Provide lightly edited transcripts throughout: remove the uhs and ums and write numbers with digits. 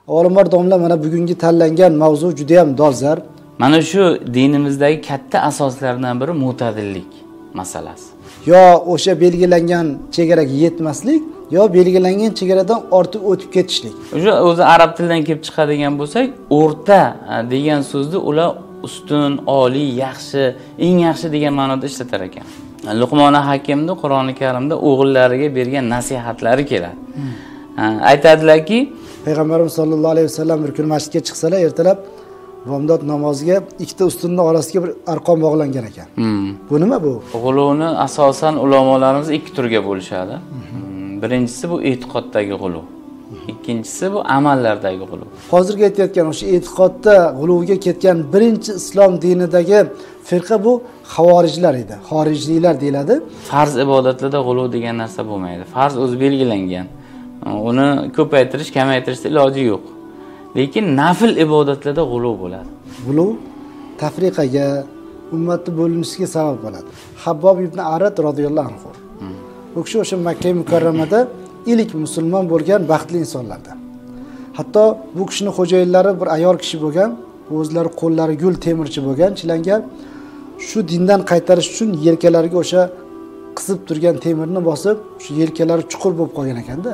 Avvalambor domla mana bugungi tanlangan mavzu juda ham dolzarb. Mana shu dinimizdagi katta asoslardan biri mo'tadillik masalasi. Yo o'sha belgilangan chegaraga yetmaslik, yo belgilangan chegaradan ortib o'tib ketishlik. O'zi arab tilidan kelib chiqadigan bo'lsak, o'rta degan so'zni ular ustun, oliy, yaxshi, eng yaxshi degan ma'noda ishlatar ekan. Luqmon Hakimda Qur'oni Karimda o'g'illariga bergan nasihatlari keladi. Aytadilarki, Payg'ambarimiz sollallohu alayhi vasallam bir kun masjidga chiqsalar, ertalab bomdod namoziga ikkita ustunning orasiga bir arqon bog'langan ekan. Bu nima bu? G'uluvni asosan ulamolarimiz ikki turga bo'lishadi. Birinchisi bu e'tiqoddagi g'uluv. Ikkinchisi bu amallardagi g'uluv. Hozirgi aytayotgan o'sha e'tiqodda g'uluvga ketgan birinchi islom dinidagi firqa bu xavorijlar edi. Xorijliklar deyiladi. Farz ibodatlarda g'uluv degan narsa bo'lmaydi. Farz o'zi belgilangan. Uni ko'paytirish, kamaytirishda iloji yo'q. Lekin nafil ibodatlarda g'uluv bo'ladi. G'uluv tafriqaga, ummatni bo'linishiga sabab bo'ladi. Habbob ibn Arad radhiyallohu anhu. Bu kishi o'sha Makka mukarramada ilk musulmon bo'lgan baxtli insonlardan. Hatto bu kishining xo'jayinlari bir ayol kishi bo'lgan, o'zlari qo'llari gul temirchi bo'lgan, chilangan. Shu dindan qaytarish uchun yelkalariga o'sha qisib turgan temirni bosib, shu yelkalari chuqur bo'lib qolgan ekanda.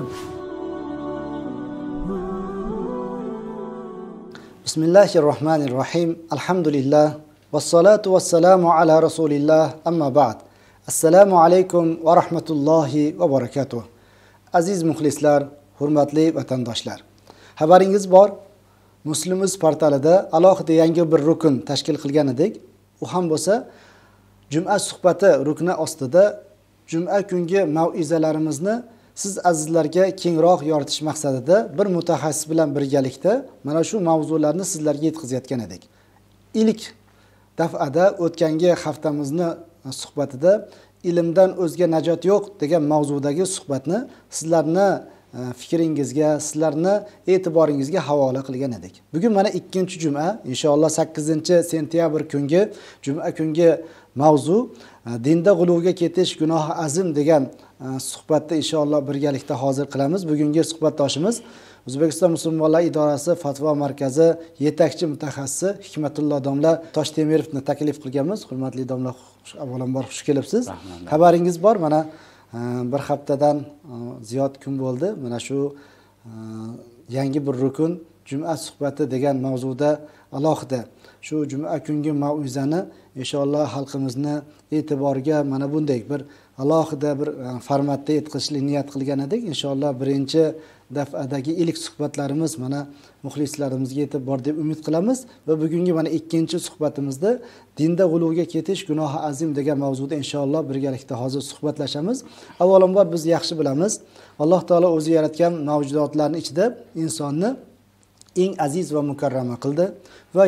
Bismillahirrohmanirrohim. Alhamdulillah. Vassalatu vassalamu ala rasulillah. Amma ba'd. Assalomu alaykum va rahmatullohi va barakatuh. Aziz muxlislar, hurmatli vatandoshlar. Xabaringiz bor, Muslimuz portalida alohida yangi bir rukun tashkil qilgan edik. U ham bo'lsa, Juma suhbati rukni ostida Juma kungi mau'izalarimizni siz azizlarga kengroq yoritish maqsadida bir mutaxassis bilan birgalikda mana shu mavzularni sizlarga yetkazayotgan edik. İlk daf'ada o'tgangi haftamizni suhbatida ilmdan o'zga najot yo'q degan mavzudagi suhbatni sizlarni fikringizga, sizlarni e'tiboringizga havola qilgan edik. Bugun mana 2-juma, inshaalloh 8-sentyabr kungi Juma kungi mavzu dinda g'uluvga ketish gunohi azim degan suhbatda inshaalloh birgalikda hozir qilamiz. Bugungi suhbatdoshimiz O'zbekiston Musulmonlar idorasi Fatvo markazi yetakchi mutaxassisi Hikmatullo domla Toshtemirovni taklif qilganmiz. Hurmatli domla, avvalambor xush kelibsiz. Xabaringiz bor, mana bir haftadan ziyod kun bo'ldi. Mana shu yangi bir rukun Juma suhbati degan mavzuda alohida shu Juma kungi mau'izani inshaalloh xalqimizni e'tiboriga mana bunday bir alohida bir formatda yetkazishni niyat qilgan edik. Inshaalloh birinchi daf'adagi ilk suhbatlarimiz mana muxlislarimizga yetib bor deb umid qilamiz va bugungi mana 2-suhbatimizda dinda g'uluvga ketish gunohi azim degan mavzuda inshaalloh birgalikda hozir suhbatlashamiz. Avvalambor biz yaxshi bilamiz, Alloh taolo o'zi yaratgan mavjudotlarning ichida insonni eng aziz va mukarrama qildi va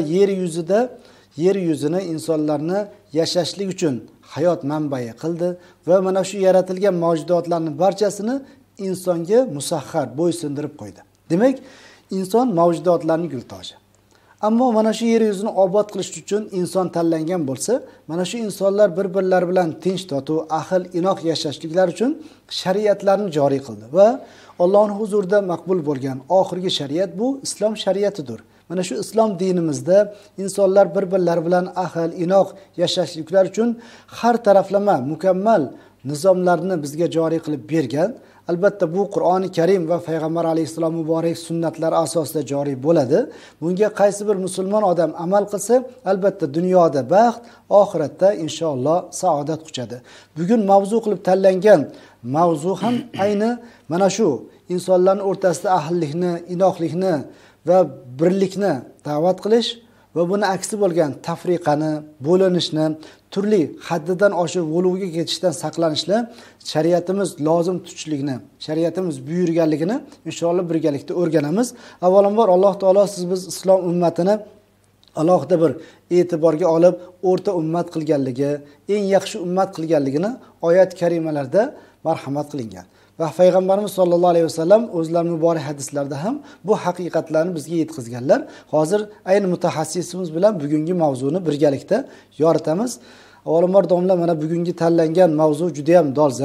yer yuzini insonlarni yashashlik uchun hayot manbai qildi va mana shu yaratilgan mavjudotlarning barchasini insonga musahhar bo'ysundirib qo'ydi. Demak, inson mavjudotlarning gultoji. Ammo mana shu yer yuzini obod qilish uchun inson tanlangan bo'lsa, mana shu insonlar bir-birlari bilan tinch totuv, ahil, inoq yashashliklar uchun shariatlarni joriy qildi va Allohning huzurida maqbul bo'lgan oxirgi shariat bu islom shariatidir. Mana shu islom dinimizda insonlar bir-birlari bilan ahil, inoq yashashliklar uchun har taraflama mukammal nizomlarni bizga joriy qilib bergan. Albatta bu Qur'oni Karim va payg'ambar alayhisalom muborak sunnatlari asosida joriy bo'ladi. Bunga qaysi bir musulmon odam amal qilsa, albatta dunyoda baxt, oxiratda inshaalloh saodat quchadi. Bugun mavzu qilib tanlangan mavzu ham ayni mana shu insonlarning o'rtasida ahillikni, inoqlikni va birlikni da'vat qilish va buni aksi bo'lgan tafriqani, bo'linishni, turli haddidan oshib g'uluvga ketishdan saqlanishni shariatimiz lozim tutishligini, shariatimiz buyurganligini inshaalloh birgalikda o'rganamiz. Avvalambor Alloh taolo biz islom ummatini alohida bir e'tiborga olib, o'rta ummat qilganligi, eng yaxshi ummat qilganligini oyat karimalarda marhamat qilingan. Va payg'ambarimiz sollallohu alayhi vasallam o'zlarining muborak hadislarida ham bu haqiqatlarni bizga yetkazganlar. Hozir ayni mutaxassisimiz bilan bugungi mavzuni birgalikda yoritamiz. Avvalambor domla, mana bugungi tanlangan mavzu juda ham dolzarb,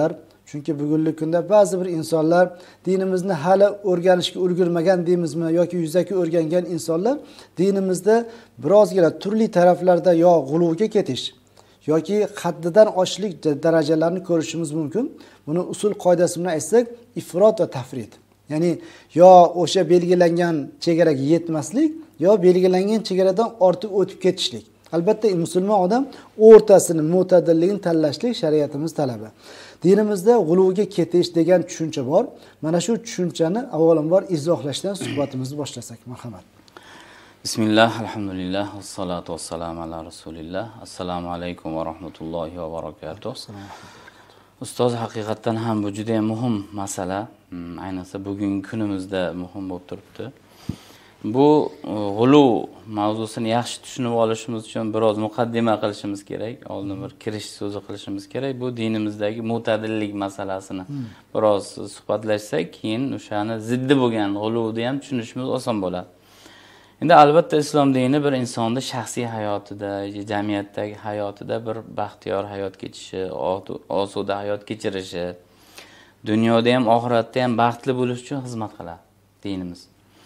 Chunki bugungi kunda ba'zi bir insonlar dinimizni hali o'rganishga ulgurmagan deymizmi yoki yuzaki o'rgangan insonlar dinimizda birozgina turli taraflarda yo g'uluvga ketish yoki haddidan oshlik darajalarini ko'rishimiz mumkin. Buni usul qoidasi bilan aytsak, ifrot va tafrit. Ya'ni yo o'sha belgilangan chegaraga yetmaslik, yo belgilangan chegaradan ortib o'tib ketishlik. Albatta musulmon odam o'rtasini, mo'tadilligini tanlashlik shariatimiz talabi. Dinimizda g'uluvga ketish degan tushuncha bor. Mana shu tushunchani avvalambor izohlashdan suhbatimizni boshlasak, marhamat. Bismillah, alhamdulillah, vassalatu vassalamu ala rasulillah. Assalomu alaykum va rahmatullohi va barakatuh. Ustoz, haqiqatan ham bu juda ham muhim masala. Ayniqsa bugungi kunimizda muhim bo'lib turibdi. Bu g'uluv mavzusini yaxshi tushunib olishimiz uchun biroz muqaddima qilishimiz kerak. Oldin bir kirish so'zi qilishimiz kerak. Bu dinimizdagi mo'tadillik masalasini biroz suhbatlashsak, keyin o'shani ziddi bo'lgan g'uluvni ham tushunishimiz oson bo'ladi. Endi albatta islom dini bir insonning shaxsiy hayotida, jamiyatdagi hayotida bir baxtiyor hayot kechishi, osuda hayot kechirishi, dunyoda ham oxiratda ham baxtli bo'lish uchun xizmat qiladi dinimiz.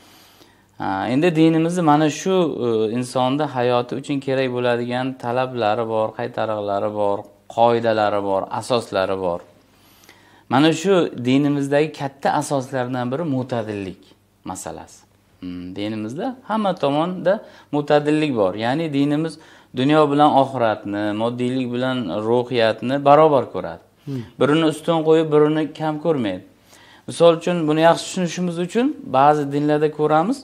Endi dinimizda mana shu insonning hayoti uchun kerak bo'ladigan talablari bor, qaytariqlari bor, qoidalari bor, asoslari bor. Mana shu dinimizdagi katta asoslardan biri mo'tadillik masalasi. Dinimizda hamma tomonda mo'tadillik bor. Ya'ni dinimiz dunyo bilan oxiratni, moddiylik bilan ruhiyatni barobar ko'radi. Birini ustun qo'yib, birini kam ko'rmaydi. Misol uchun buni yaxshi tushunishimiz uchun ba'zi dinlarda ko'ramiz,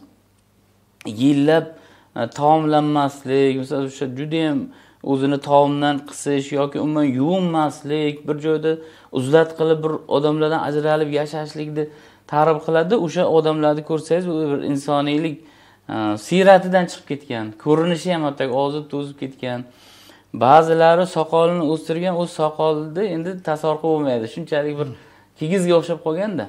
yillab taomlanmaslik, masalan, o'sha juda ham o'zini taomdan qisish yoki umuman yuvinmaslik, bir joyda uzlat qilib bir odamlardan ajralib yashashlikni ta'rif qiladi. O'sha odamlarni ko'rsangiz, u bir insoniylik siratidan chiqib ketgan, ko'rinishi ham hatto og'zi to'zib ketgan. Ba'zilari soqolini o'stirgan, o'z soqolida endi tasavvur bo'lmaydi. Shunchalik bir kigizga o'xshab qolganda.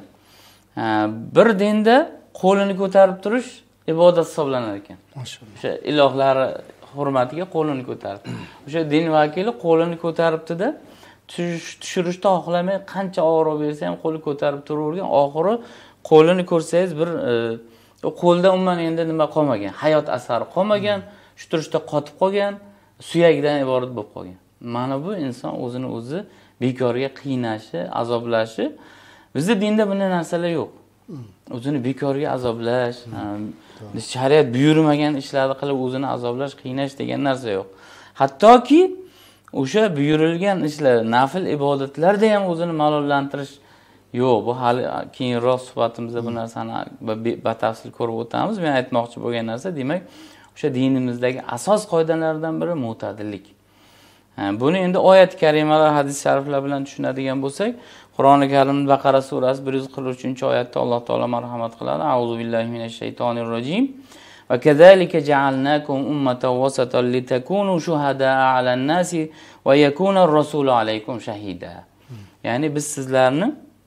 Bir dinda qo'lini ko'tarib turish ibodat hisoblanar ekan. Maşallah. O'sha ilohlari hurmatiga qo'lini ko'tarib. O'sha din vakili qo'lini ko'taribdi-da, tushirishni xohlamay qancha og'ir bersa ham qo'li ko'tarib turavergan. Oxiri qo'lini ko'rsangiz bir qo'lda umuman endi nima qolmagan, hayot asari qolmagan, shu turishda qotib qolgan, suyakdan iborat bo'lib qolgan. Mana bu inson o'zini o'zi bekorga qiynashi, azoblashi. Bizda dinda bunday narsalar yo'q. O'zini bekorga azoblash, shariat buyurmagan ishlarni qilib o'zini azoblash, qiynash degan narsa yo'q. Hattoki o'sha buyurilgan ishlar, nafil ibodatlarda ham o'zini malollantirish yo'q. Bu hali keyinroq suhbatimizda bu narsani batafsil ko'rib o'tamiz. Men aytmoqchi bo'lgan narsa, demak, o'sha dinimizdagi asos qoidalardan biri mo'tadillik. Buni endi oyat karimalar, hadis shariflar bilan tushunadigan bo'lsak, Qur'oni Karim Baqara surasi 143-oyatda Alloh taolo marhamat qiladi. A'udhu billahi minash shaytonir rojim. Va kazalika ja'alnakum ummatan wasatan litakunu shuhada'a 'alan nasi va yakuna ar-rasulu 'alaykum shahida. Ya'ni biz sizlarni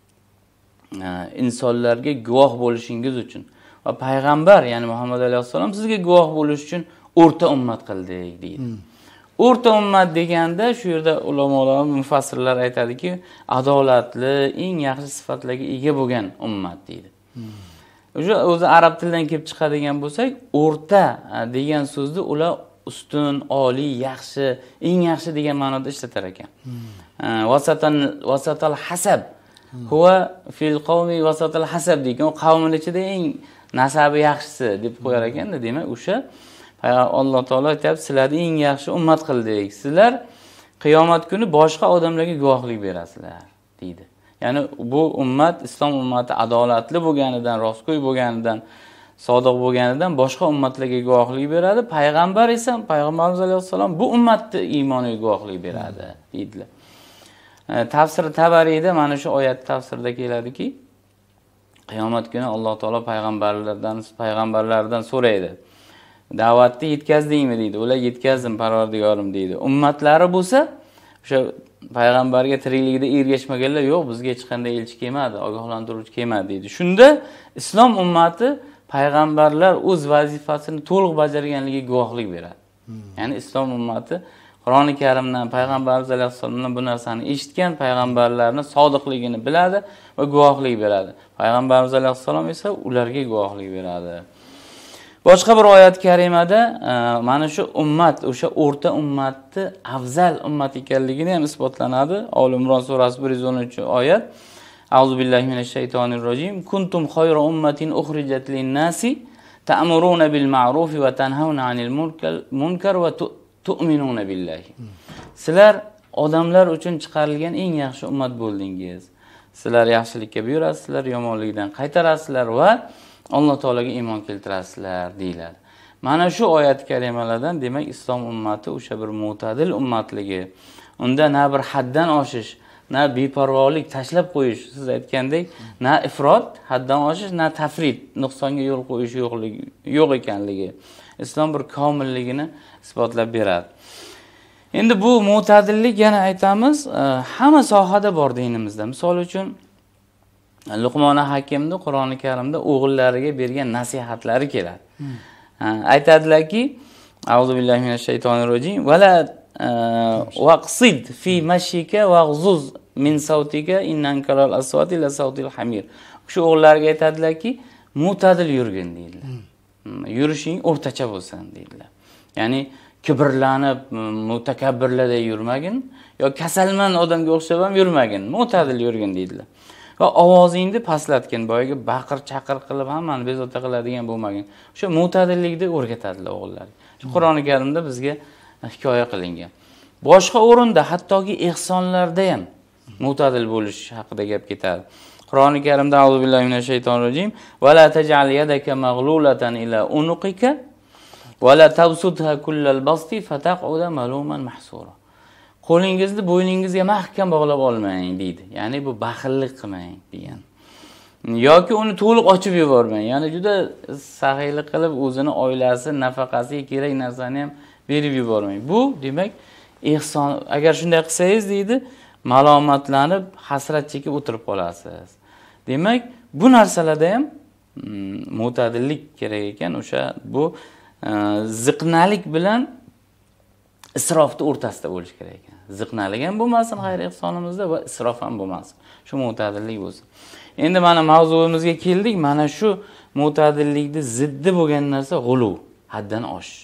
insonlarga guvoh bo'lishingiz uchun va payg'ambar, ya'ni Muhammad alayhisalom sizga guvoh bo'lish uchun o'rta ummat qildik deydi. O'rta ummat deganda shu yerda ulamolar, mufassirlar aytadiki, adolatli, eng yaxshi sifatlarga ega bo'lgan ummat deydi. O'zi arab tilidan kelib chiqadigan bo'lsak, o'rta degan so'zni ular ustun, oliy, yaxshi, eng yaxshi degan ma'noda ishlatar ekan. Vasatal hasab. Huwa fil qawmi vasatal hasab degan, qavmin ichida eng nasabi yaxshisi deb qo'yar ekanda. Demak, o'sha Alloh taolo aytibdi, sizlarni eng yaxshi ummat qildik. Sizlar qiyomat kuni boshqa odamlarga guvohlik berasizlar, deydi. Ya'ni bu ummat, islom ummati adolatli bo'lganidan, rostgo'y bo'lganidan, sodiq bo'lganidan boshqa ummatlarga guvohlik beradi. Payg'ambar esa, payg'ambarimiz alayhisalom bu ummatni iymoniga guvohlik beradi, deydilar. Tafsir Tabariyda mana shu oyat tafsirida keladiki, qiyomat kuni Alloh taolo payg'ambarlardan so'raydi. Da'vatni yetkazdingmi deydi. Ular yetkazdim Parvardigorim deydi. Ummatlari bo'lsa, o'sha payg'ambarga tirikligida ergashmaganlar, yo'q, bizga hech qanday elchi kelmadi, ogohlantiruvchi kelmadi deydi. Shunda islom ummati payg'ambarlar o'z vazifasini to'liq bajarganligiga guvohlik beradi. Ya'ni islom ummati Qur'oni Karimdan payg'ambarimiz alayhissalomdan bu narsani eshitgan, payg'ambarlarning sodiqligini biladi va guvohlik beradi. Payg'ambarimiz alayhissalom esa ularga guvohlik beradi. Boshqa bir oyat karimada mana shu ummat, o'sha o'rta ummatni afzal ummat ekanligini ham isbotlanadi. Oli Imron surasi 113-oyat. A'udhu billahi minash shaytonirrojim. Kuntum khayra ummatin ukhrijat lin-nasi ta'muruna bil ma'ruf va tanhauna 'anil munkar va tu'minuna billahi. Sizlar odamlar uchun chiqarilgan eng yaxshi ummat bo'ldingiz. Sizlar yaxshilikka buyurasizlar, yomonlikdan qaytarasizlar va Alloh taolaga iymon keltirasizlar deyiladi. Mana shu oyat karimalardan demak islom ummati o'sha bir mo'tadil ummatligi. Unda na bir haddan oshish, na beparvolik, tashlab qo'yish, siz aytgandek, na ifrot, haddan oshish, na tafrit, nuqsonga yo'l qo'yish yo'q ekanligi. Islom bir komilligini isbotlab beradi. Endi bu mo'tadillik yana aytamiz, hamma sohada bor dinimizda. Misol uchun Luqmon Hakimning Qur'oni Karimda o'g'illariga bergan nasihatlari keladi. Aytadilarki, A'udhu billahi minash shaytonirrojim. Vala waqsid fi mashika wag'zuz min sautika innankaral aswati la sautil hamir. Shu o'g'illarga aytadilarki, mo'tadil yurgin deydilar. Yurishing o'rtacha bo'lsin deydilar. Ya'ni kibrlanib, mutakabbirlarda yurmagin, yo kasalman odamga o'xshab ham yurmagin, mo'tadil yurgin deydilar. Va ovozingni pastlatgin, boyaga baqir-chaqir qilib hammani bezovta qiladigan bo'lmagin. O'sha mo'tadillikni o'rgatadilar o'g'illarga. Shu Qur'oni Karimda bizga hikoya qilingan. Boshqa o'rinda hattoki ehsonlarda ham mo'tadil bo'lish haqida gap ketadi. Qur'oni Karimda A'udhu billahi minash shaytonirrojim va la taj'al yadaka maghlulatan ila unuqika va la tabsutha kullal basti fataq'uda maluman mahsura. Qo'lingizni bo'yningizga mahkam bog'lab olmang deydi. Ya'ni bu baxillik qilmang degan. Yoki uni to'liq ochib yubormang. Ya'ni juda saxiylik qilib o'zini oilasi, nafaqasiga kerak narsani ham berib yubormang. Bu demak ehson. Agar shunday qilsangiz deydi, malomatlanib, hasrat chekib o'tirib qolasiz. Demak, bu narsalarda ham mo'tadillik kerak ekan. O'sha bu ziqnalik bilan isrofni o'rtasida bo'lish kerak ekan. Ziqnalik ham bo'lmasin xayr ehsonimizda va isrof ham bo'lmasin. Shu mo'tadillik bo'lsin. Endi mana mavzumizga keldik. Mana shu mo'tadillikning ziddi bo'lgan narsa g'uluv, haddan oshish.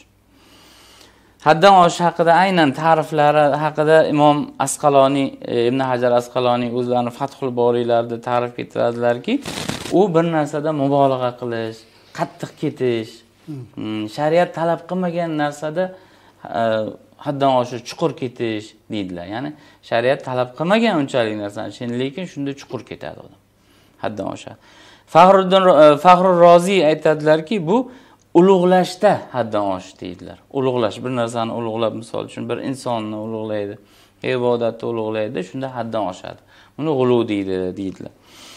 Haddan oshish haqida aynan ta'riflari haqida Imom Asqaloniy, Ibn Hajar Asqaloniy o'zlarining Fathul Boriylarida ta'rif etadilarki, u bir narsada mubolag'a qilish, qattiq ketish, shariat talab qilmagan narsada haddan oshish, chuqur ketish deydilar. Ya'ni shariat talab qilmagan unchalik narsani, lekin shunda chuqur ketadi odam. Haddan oshadi. Faxrur Roziy aytadilarki, bu ulug'lashda haddan oshish deydilar. Ulug'lash, bir narsani ulug'lab, misol uchun bir insonni ulug'laydi, ibodatni ulug'laydi, shunda haddan oshadi. Uni g'uluv deydilar.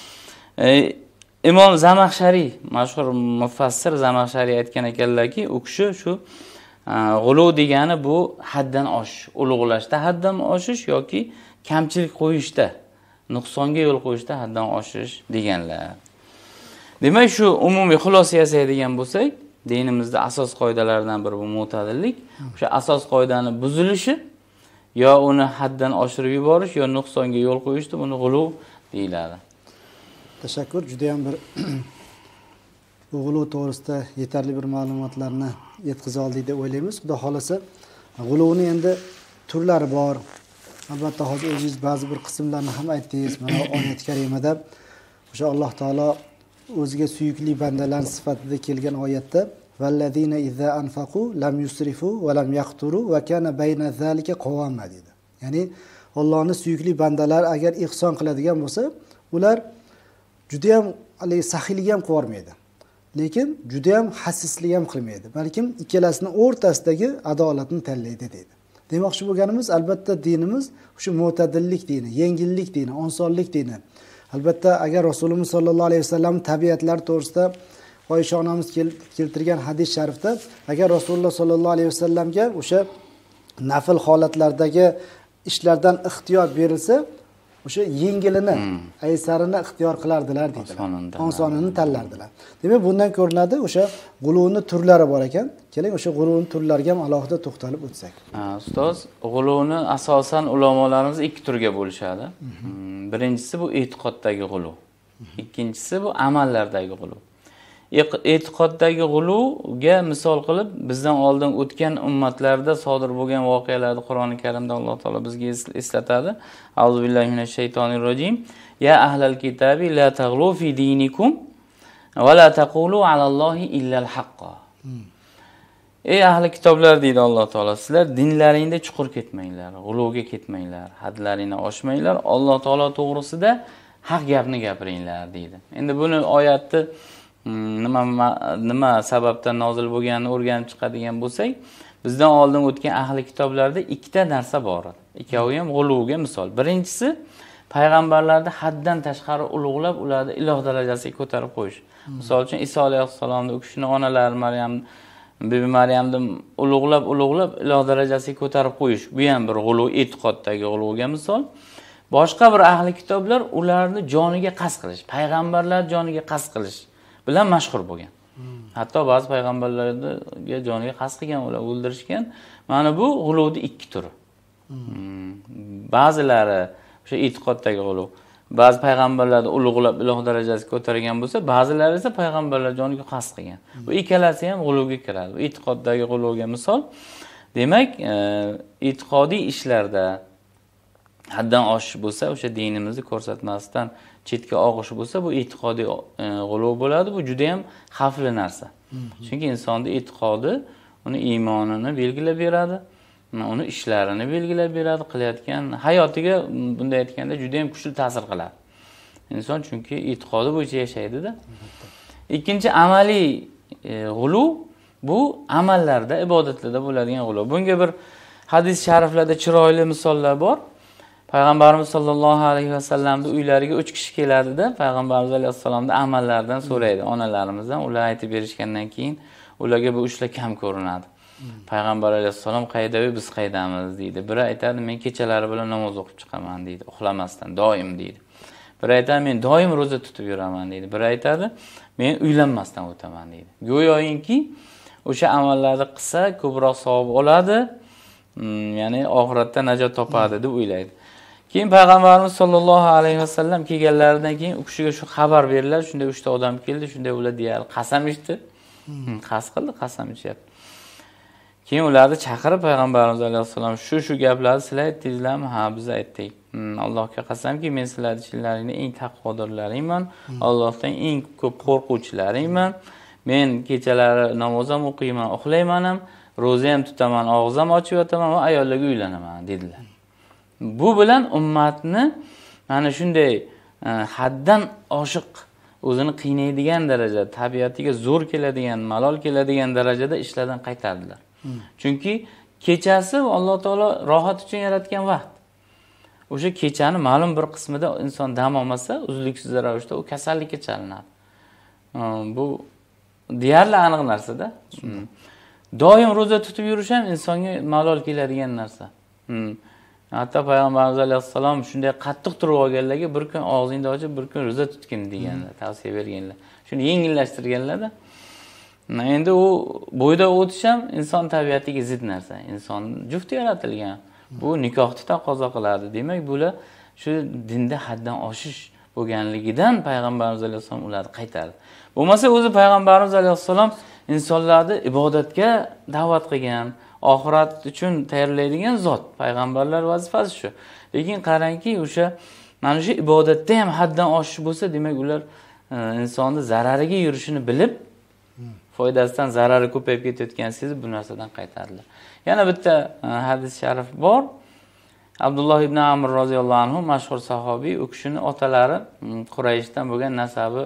Imom Zamaxshariy, mashhur mufassir Zamaxshariy aytgan ekanlarki, u kishi shu g'uluv degani bu haddan oshish, ulug'lashda haddan oshish yoki kamchilik qo'yishda, nuqsonga yo'l qo'yishda haddan oshish deganlar. Demak, shu umumiy xulosa yasaydigan bo'lsak, dinimizda asos qoidalaridan biri bu mo'tadillik. O'sha asos qoidani buzilishi yo uni haddan oshirib yuborish yo nuqsonga yo'l qo'yishda buni g'uluv deyiladi. Tashakkur, juda ham bir bu g'uluv to'g'risida yetarli bir ma'lumotlarni yetkiza oldik deb o'ylaymiz. Xudo xolasa, g'uluvning endi turlari bor. Albatta hozir o'zingiz ba'zi bir qismlarni ham aytdingiz. Mana oyat karimada o'sha Alloh taolo o'ziga suyukli bandalar sifatida kelgan oyatda vallazina izza anfaqu lam yusrifu va lam yaqturu va kana bayna zalika qawama dedi. Ya'ni Allohning suyukli bandalar agar ihson qiladigan bo'lsa, ular juda ham saxiylik ham qilmaydi. Lekin juda ham hassislik ham qilmaydi. Balkim ikkalasining o'rtasidagi adolatni tanlaydi dedi. Demoqchi bo'lganimiz, albatta dinimiz shu mo'tadillik dini, yengillik dini, osonlik dini. Albatta agar Rasululloh sollallohu alayhi vasallam tabiatlari to'g'risida Oysha onamiz keltirgan hadis sharifda agar Rasululloh sollallohu alayhi vasallamga o'sha nafil holatlardagi ishlardan ixtiyor berilsa, o'sha yengilini, aysarini ixtiyor qilardilar deydilar. Osonini tanlardilar. Demak, bundan ko'rinadi o'sha g'uluvni turlari bor ekan. Keling, o'sha g'uluvni turlariga ham alohida to'xtalib o'tsak. Ustoz, g'uluvni asosan ulamolarimiz ikki turga bo'lishadi. Birinchisi bu e'tiqoddagi g'uluv. Ikkinchisi bu amallardagi g'uluv. E'tiqoddagi g'uluvga misol qilib bizdan oldin o'tgan ummatlarda sodir bo'lgan voqealarni Qur'oni Karimda Alloh taolo bizga eslatadi. Auzubillahi minash shaytonirrojim. Ya ahlal kitabi la taghlu fi dinikum va la taqulu alallohi illal haqqo. Ey ahli kitoblar deydi Alloh taolo, sizlar dinlaringda chuqur ketmanglar, g'uluvga ketmanglar, hadlaringni oshmanglar, Alloh taolo to'g'risida haq gapni gapiringlar deydi. Endi buni oyatni nima sababdan nozil bo'lganini o'rganib chiqadigan bo'lsak, bizdan oldin o'tgan ahli kitoblarda ikkita narsa bor edi. Ikkovi ham g'uluvga misol. Birinchisi payg'ambarlarni haddan tashqari ulug'lab, ularni iloh darajasiga ko'tarib qo'yish. Misol uchun Iso alayhissalomni, u kishini onalari Bibi Maryamni ulug'lab iloh darajasiga ko'tarib qo'yish. Bu ham bir g'uluv, e'tiqoddagi g'uluvga misol. Boshqa bir ahli kitoblar ularni joniga qasd qilish, payg'ambarlar joniga qasd qilish bilan mashhur bo'lgan. Hatto ba'zi payg'ambarlarga joniga qasd qilgan, ular o'ldirishgan. Mana bu g'uluvning ikki turi. Ba'zilari o'sha e'tiqoddagi g'uluv, ba'zi payg'ambarlarni ulug'lab iloh darajasiga ko'targan bo'lsa, ba'zilari esa payg'ambarlar joniga qasd qilgan. Bu ikkalasi ham g'uluvga kiradi. Bu e'tiqoddagi g'uluvga misol. Demak, e'tiqodiy ishlarda haddan oshish bo'lsa, o'sha dinimizni ko'rsatmasdan chetga og'ish bo'lsa, bu e'tiqodiy g'uluv bo'ladi. Bu juda ham xavfli narsa. Chunki insonning e'tiqodi uni iymonini belgilab beradi, uni ishlarini belgilab beradi, qilayotgan hayotiga bunday aytganda juda ham kuchli ta'sir qiladi. Inson chunki e'tiqodi bo'yicha yashaydi-da. Ikkinchi amaliy g'uluv bu amallarda, ibodatlarda bo'ladigan g'uluv. Bunga bir hadis shariflarda chiroyli misollar bor. Payg'ambarimiz sollallohu alayhi vasallamning uylariga 3 kishi keladi-da, Payg'ambarimiz alayhissalomning amallaridan so'raydi, onalarimizdan. Ular aytib berishgandan keyin ularga bu ishlar kam ko'rinadi. Payg'ambar alayhissalom qayda, biz qaydamiz deydi. Biri aytadi, men kechalari bilan namoz o'qib chiqaman deydi, uxlamasdan doim deydi. Biri aytadi, men doim roza tutib yuraman deydi. Biri aytadi, men uylanmasdan o'taman deydi. Go'yoki o'sha amallarni qilsa ko'proq savob oladi, ya'ni oxiratda najot topadi deb o'ylaydi. Keyin Payg'ambarimiz sollallohu alayhi vasallam kelganlaridan keyin u kishiga shu xabar beriladi, shunday 3 ta odam keldi, shunday ular deyar, qasam ichdi. Qasd qildi, qasam ichyapti. Keyin ularni chaqirib Payg'ambarimiz alayhissalom shu gaplarni sizlar aytdingizlarmi? Ha, biz aytdik. Allohga qasamki, men sizlarning ichinglaringda eng taqvodorlaringman, Allohdan eng ko'p qo'rquvchilaringman. Men kechalari namoz ham o'qiyman, uxlayman ham, roza ham tutaman, og'zim ochib yotaman va ayollarga uylanaman dedilar. Bu bilan ummatni mana shunday haddan oshiq, o'zini qiynaydigan darajada, tabiatiga zo'r keladigan, malol keladigan darajada ishlardan qaytardilar. Chunki kechasi Alloh taolo rohat uchun yaratgan vaqt. O'sha kechani ma'lum bir qismida inson dam olmasa, uzluksiz ravishda u kasallikka chalinadi. Bu deyarli aniq narsa-da. Doim roza tutib yurish ham insonga malol keladigan narsa. Hatto Payg'ambarimiz alayhissalom shunday qattiq turib olganlarga bir kun og'zingni ochib, bir kun roza tutgin deganlar, tavsiya berganlar. Shuni yengillashtirganlar-da. Endi u bo'yda o'tish ham inson tabiatiga zid narsa. Inson jufti yaratilgan. Bu nikohni taqozo qiladi. Demak, bular shu dinda haddan oshish bo'lganligidan Payg'ambarimiz alayhissalom ularni qaytardi. Bo'lmasa o'zi Payg'ambarimiz alayhissalom insonlarni ibodatga da'vat qilgan, oxirat uchun tayyorlaydigan zot. Payg'ambarlar vazifasi shu. Lekin qarangki, o'sha mana shu ibodatda ham haddan oshish bo'lsa, demak ular insonni zarariga yurishini bilib, foydasidan zarari ko'payib ketayotganini sezib bu narsadan qaytardilar. Yana bitta hadis sharif bor. Abdulloh ibn Amr roziyallohu anhu mashhur sahobiy, u kishining otalari Qurayshdan bo'lgan nasabi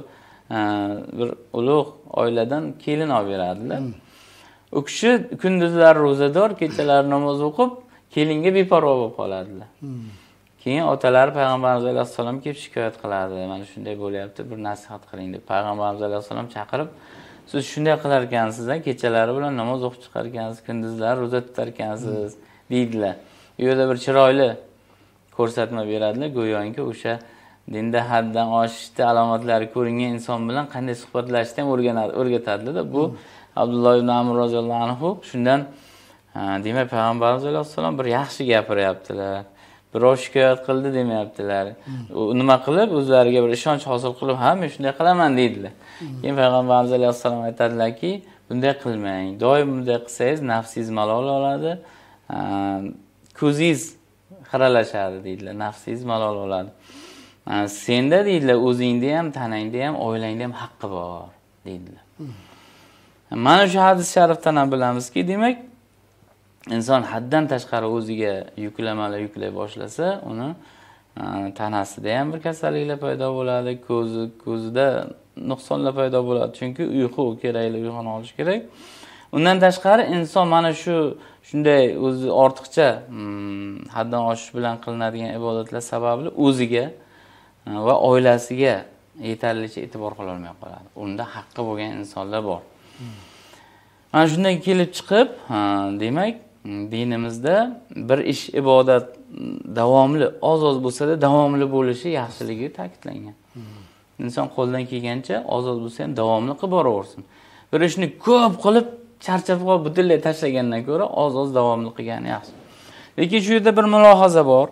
bir ulug' oiladan kelin olib beradilar. U kishi kunduzlari ro'zador, kechalari namoz o'qib, kelinga beparvo bo'lib qoladilar. Keyin otalari Payg'ambarimiz alayhissalom kelib shikoyat qiladi. Mana shunday bo'lyapti, bir nasihat qiling deb. Payg'ambarimiz alayhissalom chaqirib, siz shunday qilar ekansiz, kechalari bilan namoz o'qib chiqar ekansiz, kunduzlari ro'za tutar ekansiz deydilar. Bu yerda bir chiroyli ko'rsatma beradilar, go'yoki o'sha dinda haddan oshishni alomatlari ko'ringan inson bilan qanday suhbatlashishni ham o'rgatadilar. Bu Abdulloh ibn Amr roziyallohu anhu shundan demak payg'ambarimiz alayhi vasallam bir yaxshi gapiryaptilar. Birov shikoyat qildi demayaptilar. Nima qilib o'zlariga bir ishonch hosil qilib, ha men shunday qilaman deydilar. Keyin payg'ambarimiz alayhi vasallam aytadilarki, bunday qilmang. Doim bunday qilsangiz nafsingiz malol oladi, ko'zingiz xiralashadi deydilar. Nafsingiz malol oladi. Senda deydilar o'zingda ham, tanangda ham, oilangda ham haqqi bor deydilar. Mana shu hadis sharifdan ham bilamizki, demak inson haddan tashqari o'ziga yuklamalar yuklay boshlasa, uni tanasida ham bir kasalliklar paydo bo'ladi, ko'zida nuqsonlar paydo bo'ladi. Chunki uyqu kerakli, uyg'ona olish kerak. Undan tashqari inson mana shunday o'zi ortiqcha haddan oshish bilan qilinadigan ibodatlar sababli o'ziga va oilasiga yetarlicha e'tibor qila olmay qoladi. Unda haqqi bo'lgan insonlar bor. Mana shundan kelib chiqib, demak, dinimizda bir ish ibodat davomli, oz-oz bo'lsa-da davomli bo'lishi yaxshiligi ta'kidlangan. Inson qo'ldan kelgancha oz-oz bo'lsa ham davomli qilib boraversin. Bir ishni ko'p qilib charchab qolib butunlay tashlagandan ko'ra oz-oz davomli qilgani yaxshi. Lekin shu yerda bir mulohaza bor.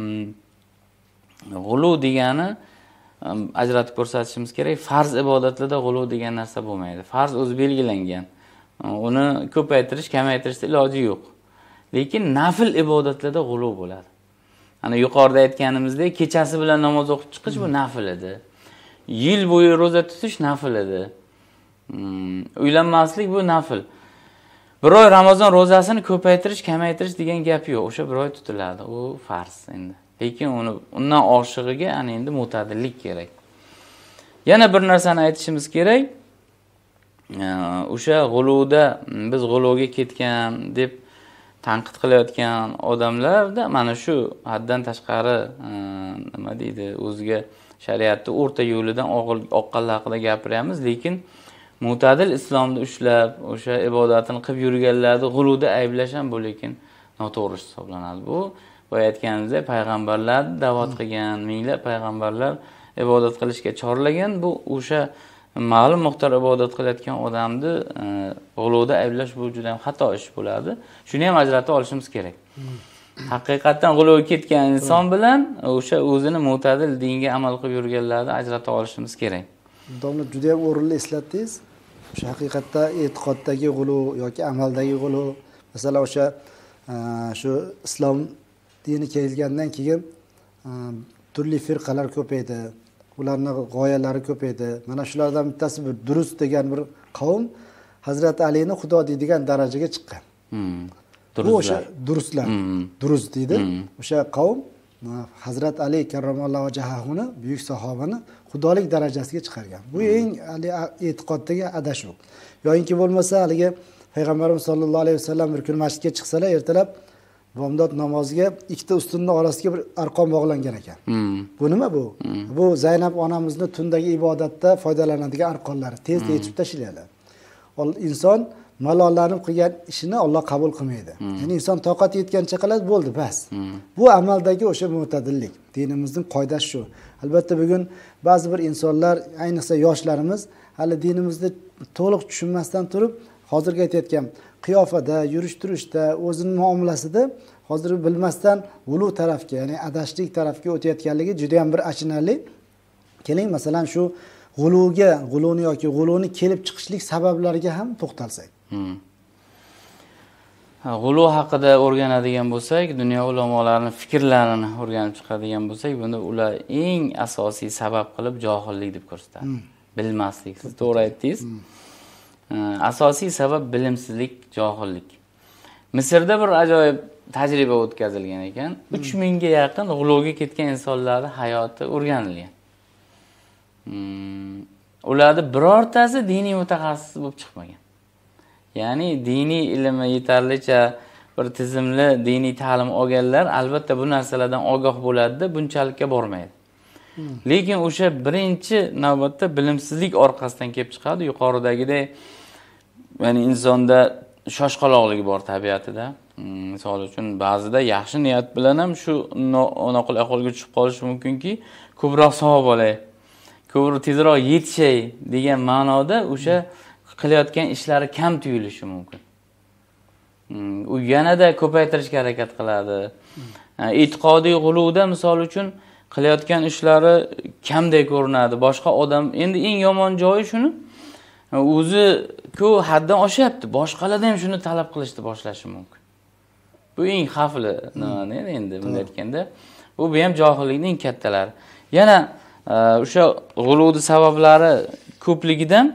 G'ulu degani ajratib ko'rsatishimiz kerak. Farz ibodatlarda g'ulu degan narsa bo'lmaydi. Farz o'zi belgilangan. Uni ko'paytirish, kamaytirishda iloji yo'q. Lekin nafil ibodatlarda g'ulu bo'ladi. Ana yuqorida aytganimizdek, kechasi bilan namoz o'qib chiqish bu nafil edi. Yil bo'yi roza tutish nafil edi. Uylanmaslik bu nafil. Bir oy Ramazon rozasini ko'paytirish, kamaytirish degan gap yo'q. O'sha bir oy tutiladi. U farz endi. Lekin undan oshig'iga ana endi mo'tadillik kerak. Yana bir narsani aytishimiz kerak. O'sha g'uluda biz g'uluga ketgan deb tanqid qilayotgan odamlarda mana shu haddan tashqari nima deydi, o'ziga shariatning o'rta yo'lidan oqqanlar haqida gapiramiz, lekin mo'tadil islomni ushlab o'sha ibodatini qilib yurganlarni g'uluda ayblash ham bu lekin noto'g'ri hisoblanadi. Bu aytganimizdek payg'ambarlar da'vat qilgan, minglab payg'ambarlar ibodat qilishga chorlagan, bu o'sha ma'lum miqdor ibodat qilayotgan odamni g'uluda ayblash bu juda ham xato ish bo'ladi. Shuni ham ajratib olishimiz kerak. Haqiqatan g'uluga ketgan inson bilan o'sha o'zini mo'tadil dinga amal qilib yurganlarni ajratib olishimiz kerak. Domla juda ham o'rinli eslatdingiz. O'sha haqiqatda e'tiqoddagi g'ulu yoki amaldagi g'ulu, masalan o'sha shu islom dini kelgandan keyin turli firqalar ko'paydi. Ularning g'oyalari ko'paydi. Mana shulardan bittasi bir durust degan bir qavm Hazrat Alini xudo deydigan darajaga chiqqan. Bu o'sha durustlar. Durust deydi. O'sha qavm Hazrat Ali karramallohu vajhahuni, buyuk sahobani xudolik darajasiga chiqargan. Bu eng e'tiqoddagi adashuv. Yo'inki bo'lmasa haligi payg'ambarimiz sollallohu alayhi vasallam bir kun masjidga chiqsalar, ertalab bomdod namoziga ikkita ustunning orasiga bir arqon bog'langan ekan. Bu nima bu? Bu Zaynab onamizning tundagi ibodatda foydalanadigan arqonlari. Tezda yechib tashlaydilar. Inson malollanib qilgan ishini Alloh qabul qilmaydi. Ya'ni inson toqat yetgancha qiladi, bo'ldi, bas. Bu amaldagi o'sha mo'tadillik. Dinimizning qoidasi shu. Albatta bugun ba'zi bir insonlar, ayniqsa yoshlarimiz hali dinimizni to'liq tushunmasdan turib, hozirgi aytayotgan qiyofada, yurish-turishda, o'zining muomalasida hozir bilmasdan g'ulu tarafga, ya'ni adashlik tarafga o'tayotganligi juda ham bir achinarli. Keling, masalan shu g'uluni yoki g'uluni kelib chiqishlik sabablariga ham to'xtalsak. G'ulu haqida o'rganadigan bo'lsak, dunyo ulamolarining fikrlarini o'rganib chiqadigan bo'lsak, bunda ular eng asosiy sabab qilib johillik deb ko'rsatadi. Bilmaslik. Siz to'g'ri aytdingiz. Asosiy sabab bilimsizlik, johillik. Misrda bir ajoyib tajriba o'tkazilgan ekan. 3000 ga yaqin g'uluga ketgan insonlarning hayoti o'rganilgan. Ularning birortasi diniy mutaxassis bo'lib chiqmagan. Ya'ni diniy ilmi yetarlicha bir tizimli diniy ta'lim olganlar albatta bu narsalardan ogoh bo'ladi-da, bunchalikka bormaydi. Lekin o'sha birinchi navbatda bilimsizlik orqasidan kelib chiqadi. Yuqoridagidek, ya'ni insonda shoshqaloqligi bor tabiatida. Misol uchun ba'zida yaxshi niyat bilan ham shu noqulay ahvolga tushib qolishi mumkinki, ko'proq savob olay, ko'proq tezroq yetishay degan ma'noda o'sha qilayotgan ishlari kam tuyulishi mumkin. U yanada ko'paytirishga harakat qiladi. E'tiqodiy g'uluvda misol uchun qilayotgan ishlari kamdek ko'rinadi. Boshqa odam endi eng yomon joyi shuni, o'zi-ku haddan oshyapti. Boshqalardan ham shuni talab qilishni boshlashi mumkin. Bu eng xavfli nimani endi bunday aytganda, bu ham johillikning eng kattalari. Yana o'sha g'uluvning sabablari ko'pligidan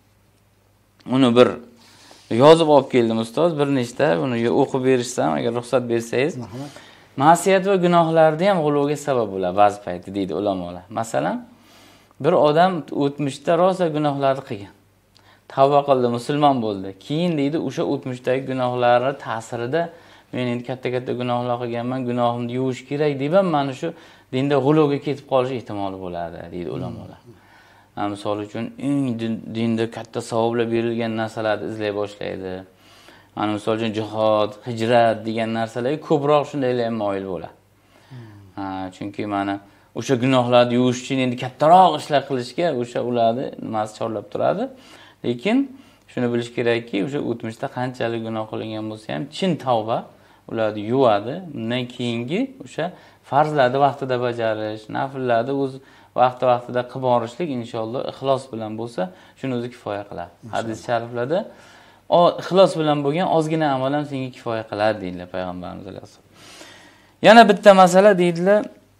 uni bir yozib olib keldim ustoz, bir nechta buni o'qib berishsam, agar ruxsat bersangiz. Ma'siyat va gunohlarda ham g'uluvga sabab bo'ladi ba'zi payti deydi ulamolar. Masalan, bir odam o'tmishda rosa gunohlarni qilgan. Tavba qildi, musulmon bo'ldi. Keyin deydi, o'sha o'tmishdagi gunohlari ta'sirida men endi katta-katta gunohlar qilganman, gunohimni yuvish kerak deb ham mana shu dinda g'uluvga ketib qolish ehtimoli bo'ladi deydi ulamolar. Misol uchun dinda katta savoblar berilgan narsalarni izlay boshlaydi. Mana misol uchun jihod, hijrat degan narsalarga ko'proq shundaylar moyil bo'ladi. Chunki mana o'sha gunohlarni yuvish uchun endi kattaroq ishlar qilishga o'sha ularni nimasi chorlab turadi. Lekin shuni bilish kerakki, o'sha o'tmishda qanchalik gunoh qilingan bo'lsa ham chin tavba ularni yuvadi. Undan keyingi o'sha farzlarni vaqtida bajarish, nafllarni o'z vaqtida qilib borishlik inshaalloh ixlos bilan bo'lsa, shuni o'zi kifoya qiladi. Hadis shariflarda ixlos bilan bo'lgan ozgina amal ham senga kifoya qiladi deydilar payg'ambarimiz alayhisalom. Yana bitta masala deydilar,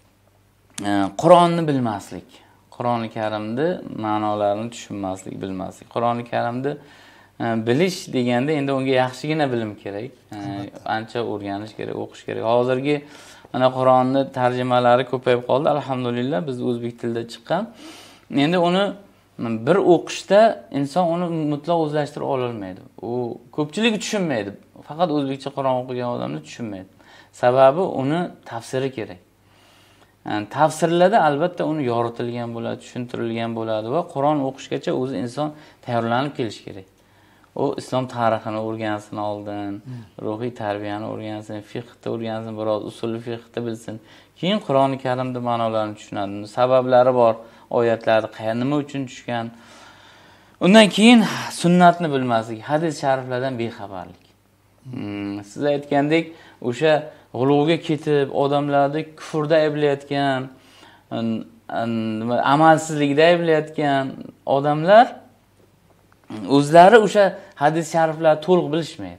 Qur'onni bilmaslik. Qur'oni Karimni ma'nolarini tushunmaslik, bilmaslik. Qur'oni Karimni bilish deganda endi unga yaxshigina bilim kerak. Ancha o'rganish kerak, o'qish kerak. Hozirgi mana Qur'onni tarjimalari ko'payib qoldi, alhamdulillah, biz o'zbek tilida chiqqan. Endi uni bir o'qishda inson uni mutlaq o'zlashtirib ola olmaydi. U ko'pchilik tushunmaydi. Faqat o'zbekcha Qur'on o'qigan odamlar tushunmaydi. Sababi uni tafsiri kerak. Tafsirlarda albatta uni yoritilgan bo'ladi, tushuntirilgan bo'ladi va Qur'on o'qishgacha o'zi inson tayyorlanib kelish kerak. U islom tarixini o'rgansin oldin, ruhiy tarbiyani o'rgansin, fiqhni o'rgansin, biroz usulli fiqhni bilsin. Keyin Qur'oni Karimning ma'nolarini tushunadi. Sabablari bor, oyatlarni nima uchun tushgan. Undan keyin sunnatni bilmaslik, hadis shariflardan bexabarlik. Siz aytgandek, o'sha g'uluvga ketib, odamlarni kufrda ayblayotgan, amalsizlikda ayblayotgan odamlar o'zlari o'sha hadis shariflarni to'liq bilishmaydi.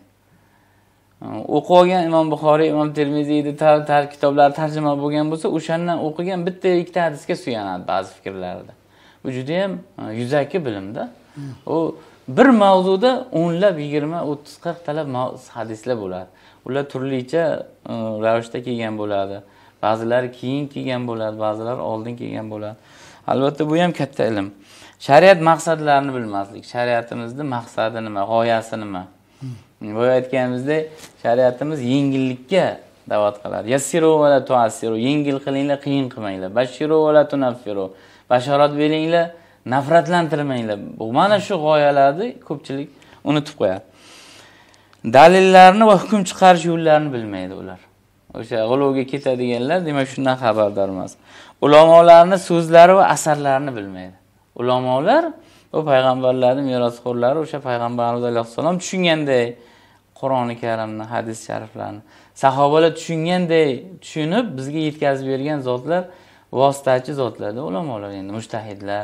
O'qib olgan Imom Buxoriy, Imom Termiziyning kitoblari tarjima bo'lgan bo'lsa, o'shandan o'qigan bitta ikkita hadisga suyanadi ba'zi fikrlarida. Bu juda ham yuzaki bilimda. U bir mavzuda o'nlab, 20, 30, 40 talab hadislar bo'ladi. Ular turlicha ravishda kelgan bo'ladi. Ba'zilari keyin kelgan bo'ladi, ba'zilari oldin kelgan bo'ladi. Albatta bu ham katta ilm. Shariat maqsadlarini bilmaslik. Shariatimizning maqsadi nima, g'oyasi nima? Boya aytganimizdek, shariatimiz yengillikka da'vat qiladi. Yassiru va la tu'assiru, yengil qilinglar, qiyin qilmanglar. Bashiru va la tunaffiru, bashorat beringlar, nafratlantirmanglar. Bu mana shu g'oyalarni ko'pchilik unutib qo'yadi. Dalillarni va hukm chiqarish yo'llarini bilmaydi ular. O'sha g'uluvga ketadiganlar, demak, shundan xabardor emas. Ulamolarning so'zlari va asarlarini bilmaydi. Ulamolar bu payg'ambarlarning merosxo'rlari, o'sha payg'ambarimiz alayhisalom tushunganday Qur'oni Karimni, hadis shariflarni, sahobalar tushunganday tushunib bizga yetkazib bergan zotlar, vositachi zotlarda ulamolar, endi mujtahidlar.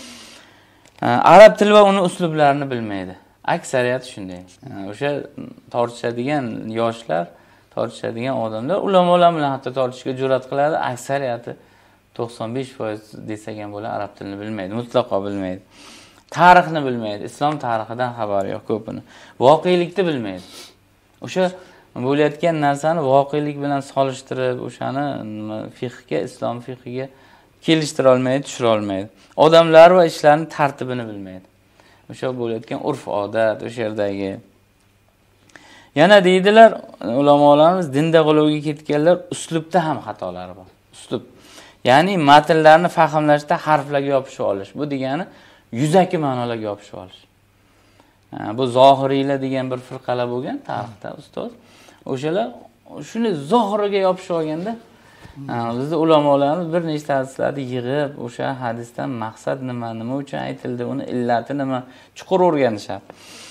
Arab tili va uni uslublarini bilmaydi. Aksariyati shunday. O'sha tortishadigan yoshlar, tortishadigan odamlar ulamolar bilan hatto tortishga jur'at qiladi. Aksariyati 95% desak ham bo'lar, arab tilini bilmaydi, mutlaqo bilmaydi. Tarixni bilmaydi, islom tarixidan xabari yo'q ko'pini. Voqelikni bilmaydi. O'sha bo'layotgan narsani voqelik bilan solishtirib, o'shani fiqhga, islom fiqhiga kelishtira olmaydi, tushira olmaydi. Odamlar va ishlarning tartibini bilmaydi. O'sha bo'layotgan urf-odat, o'sha yerdagi. Yana deydilar ulamolarimiz, dinda g'uluvga ketganlar uslubda ham xatolari bor. Uslub. Ya'ni matnlarni fahmlashda harflarga yopishib olish. Bu degani yuzaki ma'nolarga yopishib olish. Bu zohiriylar degan bir firqalar bo'lgan tarixda ustoz. o'shalar shuni zohiriga yopishib olganda bizning ulamolarimiz bir nechta hadislarni yig'ib o'sha hadisdan maqsad nima uchun aytildi, uni illati nima chuqur o'rganishadi.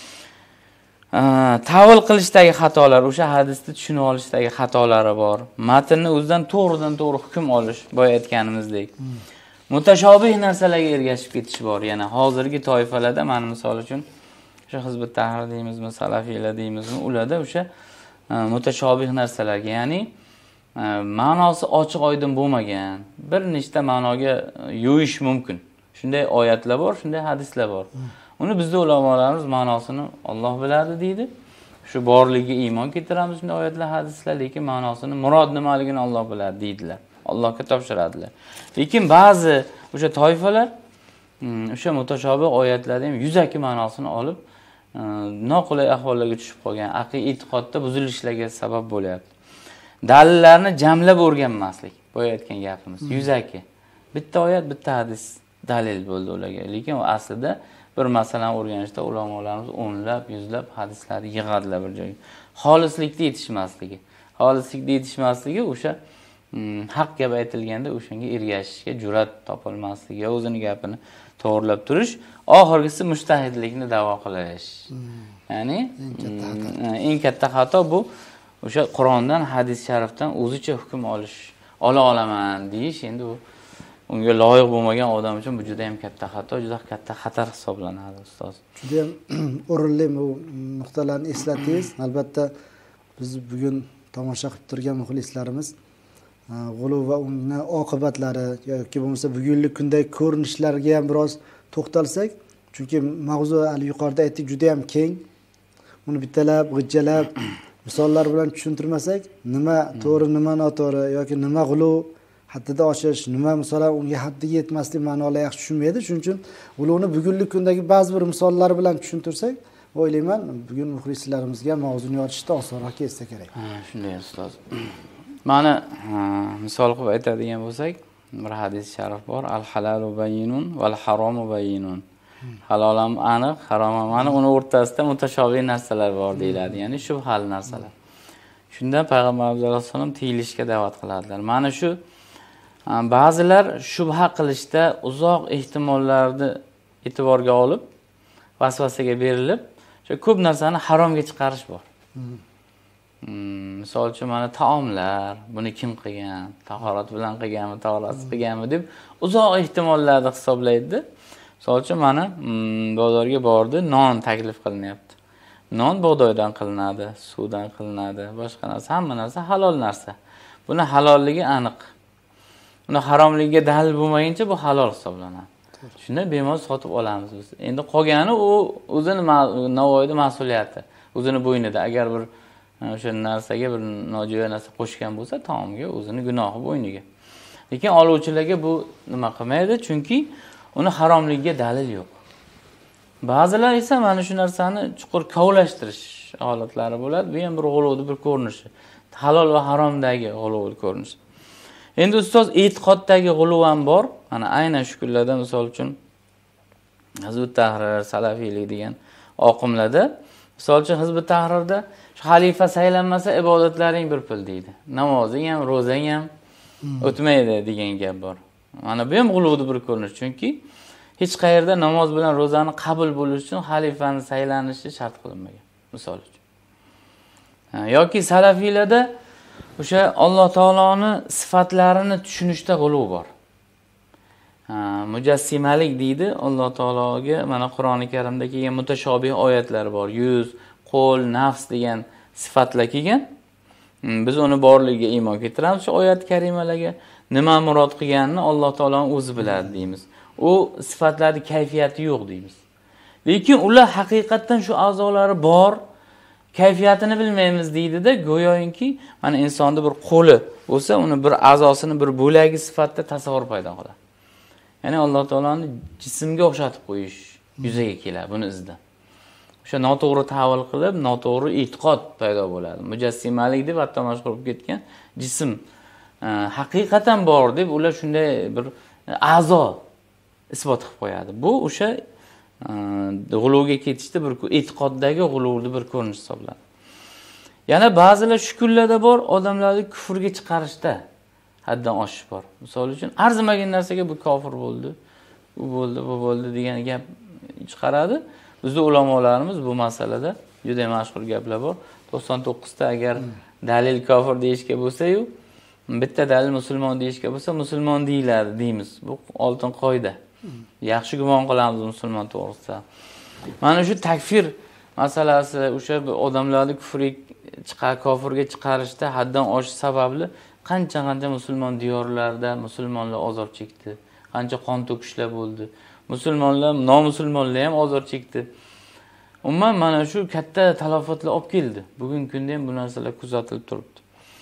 Tavil qilishdagi xatolar, o'sha hadisni tushunib olishdagi xatolari bor. Matnni o'zidan to'g'ri hukm olish, boya aytganimizdek. Mutashobih narsalarga ergashib ketish bor. Yana hozirgi toifalarda, mana misol uchun o'sha Hizbut Tahrir deymizmi, Salafiylar deymizmi, ularda o'sha mutashobih narsalarga, ya'ni ma'nosi ochiq oydin bo'lmagan, bir nechta ma'noga yo'yish mumkin. Shunday oyatlar bor, shunday hadislar bor. Uni bizning ulamolarimiz ma'nosini Alloh biladi deydi. Shu borligiga iymon keltiramiz shunday oyatlar, hadislar, lekin ma'nosini, murod nimaligini Alloh biladi deydilar. Allohga topshiradilar. Lekin ba'zi o'sha toifalar o'sha mutashobih oyatlarning yuzaki ma'nosini olib noqulay ahvollarga tushib qolgan, aqida e'tiqodda buzilishlarga sabab bo'lyapti. Dalillarni jamlab o'rganmaslik, boya aytgan gapimiz, yuzaki. Bitta oyat, bitta hadis dalil bo'ldi ularga. Lekin aslida bir masalani o'rganishda ulamolarimiz o'nlab, yuzlab hadislarni yig'adilar bir joyga. Xolislikda yetishmasligi o'sha haq gap aytilganda o'shanga ergashishga jur'at topolmasligi, o'zini gapini to'g'rilab turish, oxirgisi mujtahidlikni da'vo qilish. Ya'ni eng katta xato bu o'sha Qur'ondan, hadis sharifdan o'zicha hukm ola olaman deyish, endi u unga loyiq bo'lmagan odam uchun bu juda ham katta xato, juda katta xatar hisoblanadi ustoz. Juda ham o'rinli bu nuqtalarni eslatdingiz. Albatta biz bugun tomosha qilib turgan muxlislarimiz g'ulu va uni oqibatlari yoki bo'lmasa bugungi kundagi ko'rinishlarga ham biroz to'xtalsak, chunki mavzu hali yuqorida aytdik juda ham keng. Uni bittalab, g'ijjalab misollar bilan tushuntirmasak, nima to'g'ri, nima noto'g'ri yoki nima g'ulu haddida oshish, nima misollar unga haddiga yetmaslik ma'nolar yaxshi tushunmaydi. Shuning uchun g'uluni bugungi kundagi ba'zi bir misollar bilan tushuntirsak, o'ylayman bugun muxlislarimizga mavzuni yorishda osonroq kelsa kerak. Shunday ustoz. Mana misol qilib aytadigan bo'lsak, bir hadis sharif bor: al-halalu bayyinun val haromu bayyinun. Halol ham aniq, harom ham aniq, uni o'rtasida mutashobih narsalar bor deyiladi, ya'ni shubhali narsalar. Shunda Payg'ambarimiz sollallohu alayhi vasallam tiyilishga da'vat qiladilar. Mana shu ba'zilar shubha qilishda uzoq ehtimollarni e'tiborga olib, vasvasaga berilib, o'sha ko'p narsani haromga chiqarish bor. Misol uchun mana taomlar, buni kim qilgan, tahorat bilan qilganmi, tahoratsiz qilganmi deb uzoq ehtimollarni hisoblaydi. Misol uchun mana bozorga bordi, non taklif qilinyapti. Non bug'doydan qilinadi, suvdan qilinadi, boshqa narsa, hamma narsa halol narsa. Buni halolligi aniq. Uni haromligiga dalil bo'lmaguncha bu halol hisoblanadi. Shunda bemalol sotib olamiz biz. Endi qolgani u o'zini Navoiyning mas'uliyati, o'zini bo'ynida. Agar bir o'sha narsaga bir nojo'ya narsa qo'shgan bo'lsa, taomga o'zini gunohi bo'yniga. Lekin oluvchilarga bu nima qilmaydi, chunki uni haromligiga dalil yo'q. Ba'zilar esa mana shu narsani chuqur kovlashtirish holatlari bo'ladi. Bu ham bir g'uluvning bir ko'rinishi. Halol va haromdagi g'uluvning ko'rinishi. Endi ustoz, e'tiqoddagi g'uluv ham bor. Mana aynan shu kunlarda misol uchun Hizbut Tahrir, Salafiylik degan oqimlarda, misol uchun Hizbut Tahrirda xalifa saylanmasa ibodatlaring bir pul deydi. Namozing ham, ro'zang ham o'tmaydi degan gap bor. Mana bu ham g'uluvning bir ko'rinishi, chunki hech qayerda namoz bilan ro'zani qabul bo'lishi uchun xalifani saylanishi shart qilinmagan, misol uchun. Yoki salafiylarda o'sha Alloh taoloning sifatlarini tushunishda g'uluv bor. Mujassimalik deydi. Alloh taologa mana Qur'oni Karimda kelgan mutashobih oyatlar bor. Yuz, qo'l, nafs degan sifatlar kelgan. Biz uni borligiga iymon keltiramiz. Shu oyat karimalarga nima murod qilganini Alloh taoloning o'zi biladi deymiz. U sifatlarning kayfiyati yo'q deymiz. Lekin ular haqiqatan shu a'zolari bor, kayfiyatini bilmaymiz deydi-da, go'yoki mana insonda bir qo'li bo'lsa, uni bir a'zosini bir bo'lagi sifatida tasavvur paydo qiladi. Ya'ni Alloh taoloni jismga o'xshatib qo'yish yuzaga keladi buni izdan. O'sha noto'g'ri ta'vil qilib, noto'g'ri e'tiqod paydo bo'ladi. Mujassimalik deb hatto mashhur bo'lib ketgan jism haqiqatan bor deb ular shunday bir a'zo isbot qilib qo'yadi. Bu o'sha g'uluvga ketishda bir e'tiqoddagi g'uluvni bir ko'rinish hisoblanadi. Yana ba'zilar shu kunlarda bor, odamlarni kufrga chiqarishda haddan oshish bor. Misol uchun arzimagan narsaga bu kofir bo'ldi, bu bo'ldi degan gap chiqaradi. Bizning ulamolarimiz bu masalada juda mashhur gaplar bor. 99 ta agar dalil kofir deyishga bo'lsa-yu, bitta dalil musulmon deyishga bo'lsa, musulmon deyiladi deymiz. Bu oltin qoida. Yaxshi gumon qilamiz musulmon to'g'risida. Mana shu takfir masalasi, o'sha odamlarni kofirga chiqarishda haddan oshish sababli qancha musulmon diyorlarda musulmonlar azob chekdi. Qancha qon to'kishlar bo'ldi. Musulmonlar, nomusulmonlar ham azob chekdi. Umuman mana shu katta talafotlar olib keldi. Bugungi kunda ham bu narsalar kuzatilib turibdi.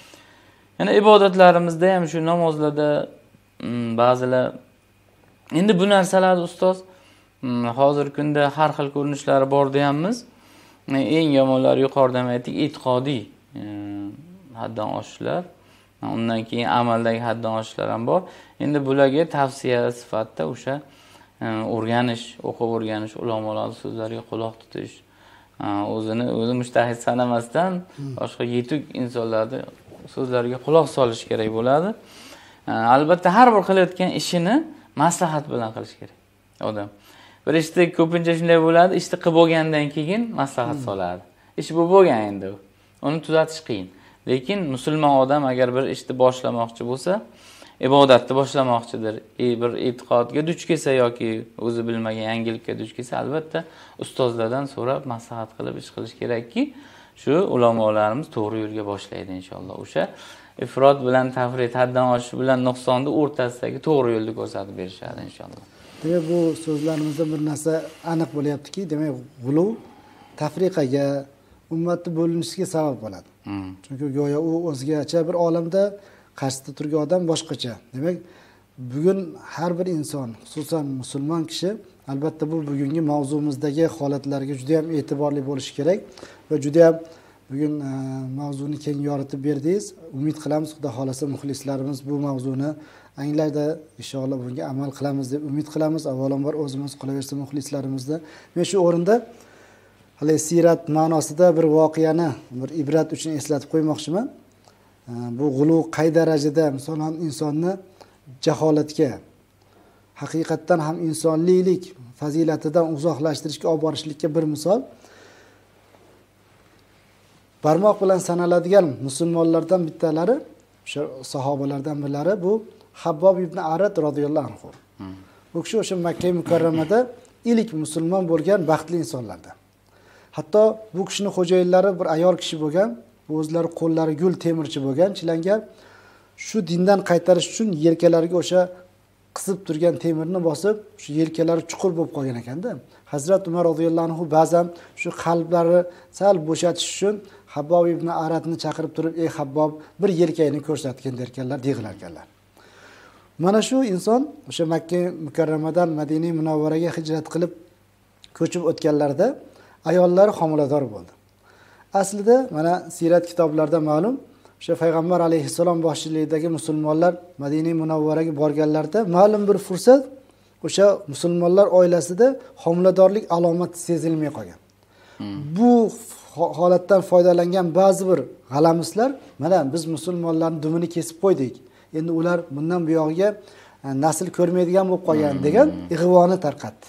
Yana ibodatlarimizda ham shu namozlarda ba'zilar endi bu narsalar ustoz hozirgi kunda har xil ko'rinishlari bor deyapmiz. Eng yomonlari yuqoridan aytdik, e'tiqodiy haddan oshishlar. Undan keyin amaldagi haddan oshishlar ham bor. Endi bularga tavsiya sifatida o'sha o'rganish, o'qib o'rganish, ulamolar so'zlariga quloq tutish, o'zi mujtahid sanamasdan boshqa yetuk insonlarni so'zlariga quloq solish kerak bo'ladi. Albatta har bir qilayotgan ishini maslahat bilan qilish kerak odam. Bir ishda ko'pincha shunday bo'ladi, ishni qilib bo'lgandan keyin maslahat soladi. Ish bu bo'lgan endi. Uni tuzatish qiyin. Lekin musulmon odam agar bir ishni boshlamoqchi bo'lsa, ibodatni boshlamoqchidir, bir e'tiqodga duch kelsa yoki o'zi bilmagan yangilikka duch kelsa, albatta ustozlardan so'rab maslahat qilib ish qilish kerakki, shu ulamolarimiz to'g'ri yo'lga boshlaydi inshaalloh. O'sha ifrot bilan tafrit, haddan oshish bilan nuqsonni o'rtasidagi to'g'ri yo'lni ko'rsatib berishadi inshaalloh. Demak, bu so'zlarimizda bir narsa aniq bo'lyaptiki, demak, g'uluv tafriqaga, ummatni bo'linishiga sabab bo'ladi. Chunki go'yo u o'zgacha bir olamda qarshisida turgan odam boshqacha. Demak, bugun har bir inson, xususan musulmon kishi, albatta bu bugungi mavzumizdagi holatlarga juda ham e'tiborli bo'lishi kerak va juda ham bugun mavzuni keng yoritib berdingiz. Umid qilamiz, Xudo xolasa muxlislarimiz bu mavzuni anglaydi, inshaalloh bunga amal qilamiz deb umid qilamiz. Avvalambor o'zimiz qolaversa muxlislarimizni. Men shu o'rinda hali sirat ma'nosida bir voqeani bir ibrat uchun eslatib qo'ymoqchiman. Bu g'uluv qay darajada misolan insonni jaholatga, haqiqatdan ham insonlik fazilatidan uzoqlashtirishga olib borishlikka bir misol. Barmoq bilan sanaladigan musulmonlardan bittalari, o'sha sahobalardan birlari bu Habbob ibn Arad radhiyallohu anhu. Bu kishi o'sha Makka mukarramada ilk musulmon bo'lgan baxtli insonlardan. Hatto bu kishining xo'jayinlari bir ayol kishi bo'lgan, o'zlari qo'llari gul temirchi bo'lgan, chilangar. Shu dindan qaytarish uchun yelkalariga o'sha qisib turgan temirni bosib, shu yelkalari chuqur bo'lib qolgan ekanda. Hazrat Umar radhiyallohu anhu ba'zan shu qalblari sal bo'shatish uchun Habbob ibn Aradni chaqirib turib, "Ey Habbob, bir yelkangni ko'rsatgin" derkanlar, deygilar ekanlar. Mana shu inson o'sha Makka mukarramadan Madina Munawvaraga hijrat qilib ko'chib o'tganlarida ayollari homilador bo'ldi. Aslida mana sirat kitoblarida ma'lum, o'sha payg'ambar alayhissalom boshchiligidagi musulmonlar Madina Munawvaraga borganlarida ma'lum bir fursat o'sha musulmonlar oilasida homiladorlik alomati sezilmay qolgan. Bu holatdan foydalangan ba'zi bir g'alamislar, mana biz musulmonlarning dumini kesib qo'ydik. Endi ular bundan buyog'iga nasl ko'rmaydigan bo'lib qolgan degan ig'voni tarqatdi.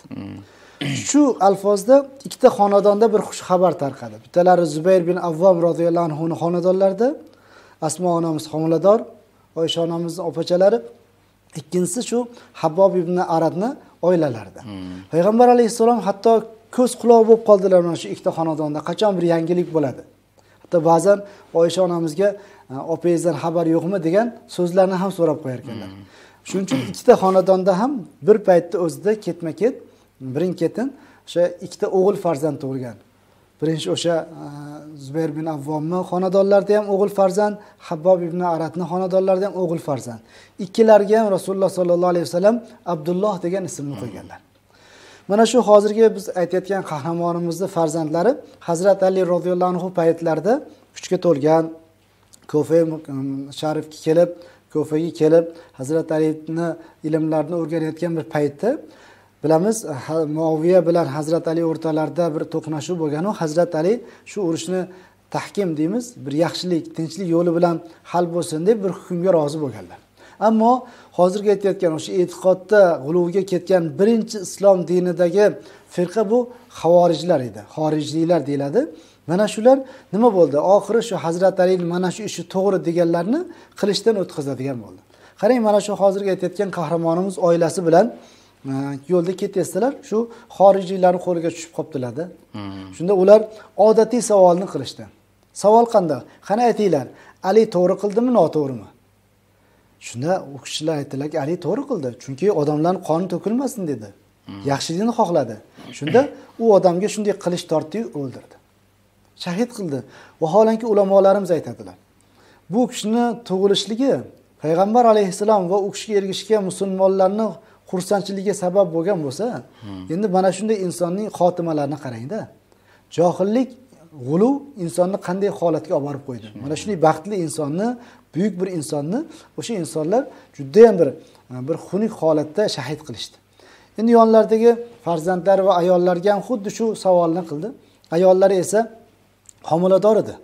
Shu alfozda ikkita xonadonda bir xush xabar tarqadi. Bittalari Zubayr bin Avvom radhiyallohu anhuning xonadonlarida, Asmo onamiz homilador, Oysha onamizning opachalari, ikkinchisi shu Habbob ibn Aradni oilalarida. Payg'ambar alayhissalom hatto ko'z quloq bo'lib qoldilar mana shu ikkita xonadonda qachon bir yangilik bo'ladi. Hatto ba'zan Oysha onamizga opangizdan xabar yo'qmi degan so'zlarni ham so'rab qo'yar ekanlar. Shuning uchun ikkita xonadonda ham bir paytda o'zida ketma-ket, birin-ketin o'sha ikkita o'g'il farzand tug'ilgan. Birinchi o'sha Zubayr bin Avvomning xonadonlarida ham o'g'il farzand, Habbob ibn Aradning xonadonlarida ham o'g'il farzand. Ikkilariga ham Rasululloh sollallohu alayhi vasallam Abdulloh degan ismni qo'yganlar. Mana shu hozirgi biz aytayotgan qahramonimizning farzandlari Hazrat Ali radhiyallohu anhu paytlarida kuchga to'lgan, Kufa sharifga kelib, Hazrat Alining ilmlarini o'rganayotgan bir paytda bilamiz, Muaviya bilan Hazrat Ali o'rtalarida bir to'qnashuv bo'lgan. Hazrat Ali shu urushni tahkim deymiz, bir yaxshilik, tinchlik yo'li bilan hal bo'lsin deb bir hukmga rozi bo'lganlar. Ammo hozirgi aytayotgan o'sha e'tiqodda g'uluvga ketgan birinchi islom dinidagi firqa bu xavorijlar edi. Xorijliklar deyiladi. Mana shular nima bo'ldi? Oxiri shu Hazrat Ali mana shu ishi to'g'ri deganlarni qilishdan o'tkazadigan bo'ldi. Qarang, mana shu hozirgi aytayotgan qahramonimiz oilasi bilan yo'lda ketayotsalar, shu xorijliklarning qo'liga tushib qolibdilar-da. Shunda ular odatiy savolni qilishdi. Savol qanday? Qani aytinglar, Ali to'g'ri qildimi, noto'g'rimi? Shunda u kishilar aytdilarki, Ali to'g'ri qildi, chunki odamlarning qoni to'kilmasin dedi. Yaxshilikni xohladi. Shunda u odamga shunday qilich tortdi-yu o'ldirdi. Shahid qildi. Vaholanki ulamolarimiz aytadilar. Bu kishini tug'ilishligi Payg'ambar alayhisalom va u kishiga ergishgan musulmonlarning xursandchiligiga sabab bo'lgan bo'lsa, endi mana shunday insonning xotimalarini qarang-da. Johillik, g'uluv insonni qanday holatga olib borib qo'ydi. Mana shunday baxtli insonni, buyuk bir insonni o'sha insonlar juda ham bir xunuk holatda shahid qilishdi. Endi yonlaridagi farzandlar va ayollarga ham xuddi shu savolni qildi. Ayollari esa homilador edi.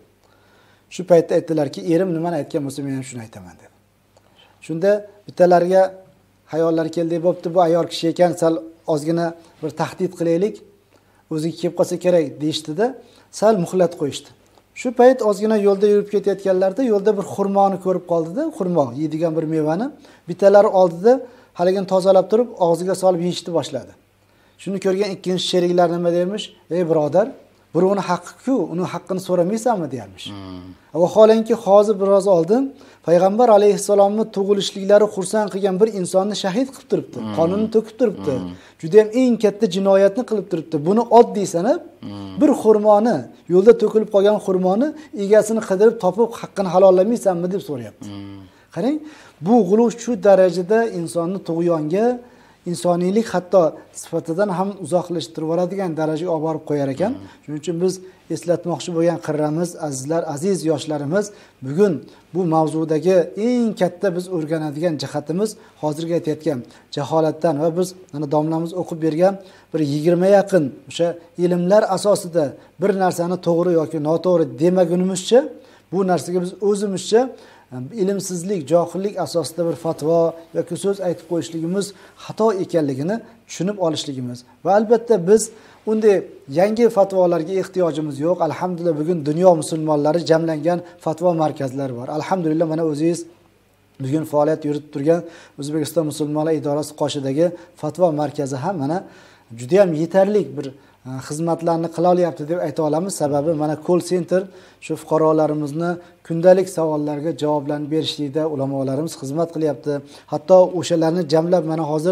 Shu paytda aytdilarki, erim nimani aytgan bo'lsa, men ham shuni aytaman dedi. Shunda bittalariga hayollari keldi, bo'pti, bu ayol kishi ekan, sal ozgina bir tahdid qilaylik, o'ziga kelib qolsa kerak deyishdi-da, sal muhlat qo'yishdi. Shu payt ozgina yo'lda yurib ketayotganlarida yo'lda bir xurmoni ko'rib qoldi-da, xurmo, yeydigan bir mevani. Bittalari oldida haligini tozalab turib, og'ziga solib yeyishni boshladi. Shuni ko'rgan ikkinchi sheriklar nima deymish? Ey birodar, birovning haqqi-ku, uni haqqini so'ramaysanmi deyarmish. Vaholanki hozir biroz oldin Payg'ambar alayhissalomni tug'ilishliklari xursand qilgan bir insonni shahid qilib turibdi. Qonunni to'kib turibdi. Juda ham eng katta jinoyatni qilib turibdi. Buni oddiy sanab, bir xurmoni, yo'lda to'kilib qolgan xurmoni egasini qidirib topib haqqini halollamaysanmi deb so'rayapti. Qarang, bu g'uluv shu darajada insonni tug'yonga, insoniylik hatto sifatidan ham uzoqlashtirib yuboradigan darajaga olib borib qo'yar ekan. Shuning uchun biz eslatmoqchi bo'lgan qirramiz, azizlar, aziz yoshlarimiz, bugun bu mavzudagi eng katta biz o'rganadigan jihatimiz hozirgi aytayotgan jaholatdan va biz mana domlamiz o'qib bergan bir 20 yaqin o'sha ilmlar asosida bir narsani to'g'ri yoki noto'g'ri demagunimizcha, bu narsaga biz o'zimizcha ilmsizlik, johillik asosida bir fatvo yoki so'z aytib qo'yishligimiz xato ekanligini tushunib olishligimiz va albatta biz unday yangi fatvolarga ehtiyojimiz yo'q. Alhamdulillah bugun dunyo musulmonlari jamlangan fatvo markazlari bor. Alhamdulillah mana o'zingiz bugun faoliyat yuritib turgan O'zbekiston musulmonlar idorasi qoshidagi fatvo markazi ham mana juda ham yetarli bir xizmatlarni qila olyapti deb ayta olamiz. Sababi mana call center shu fuqarolarimizni kundalik savollarga javoblarni berishlikda ulamolarimiz xizmat qilyapti. Hatto o'shalarni jamlab mana hozir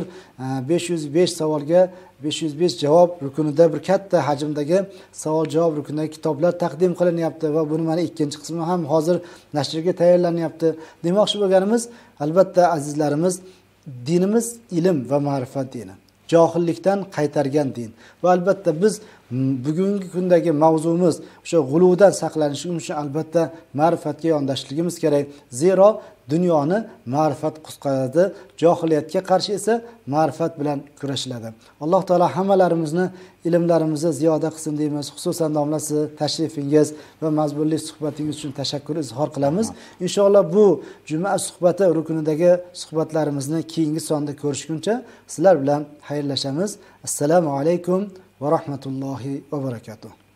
505 savolga 505 javob rukunida bir katta hajmdagi savol-javob rukunidagi kitoblar taqdim qilinyapti va buni mana ikkinchi qismi ham hozir nashrga tayyorlanyapti. Demoqchi bo'lganimiz, albatta azizlarimiz, dinimiz ilm va ma'rifat dini. Johillikdan qaytargan din. Va albatta biz bugungi kundagi mavzumiz o'sha g'uluvdan saqlanishimiz uchun albatta ma'rifatga yondashishligimiz kerak. Zero dunyoni ma'rifat qutqaradi, johiliyatga qarshi esa ma'rifat bilan kurashiladi. Alloh taolo hammalarimizni ilmlarimizni ziyoda qilsin deymiz. Xususan domlasi tashrifingiz va mazmunli suhbatingiz uchun tashakkur izhor qilamiz. Inshaalloh bu juma suhbati rukunidagi suhbatlarimizni keyingi sonda ko'rishguncha sizlar bilan xayrlashamiz. Assalomu alaykum va rahmatullohi va barakatuh.